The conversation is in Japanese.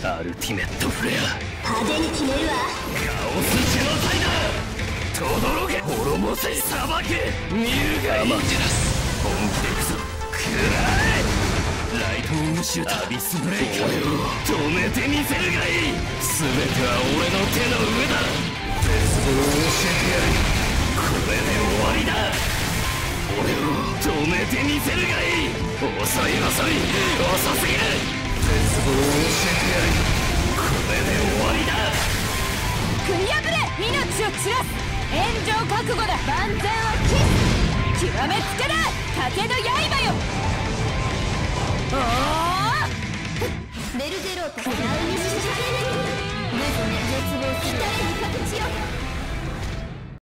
アルティメットフレア、 派手に決めるわ。 カオスジェノサイダー、とどろけ、滅ぼせ、裁け、見るがいい。アマテラス、本気でいくぞ、食らえ。ライトウムシューター、アビスブレイカー、俺を止めてみせるがいい。全ては俺の手の上だ。絶望を教えてやる。これで終わりだ。俺を止めてみせるがいい。遅い遅すぎる。絶望を教えてやる。これで終わりだ。 組み破れ、命を散らす。炎上覚悟だ。万全を期す。極めつけだ、風の刃よ。おおベルゼロータ、ラウニシシャレル。絶望する。鍛える形よ。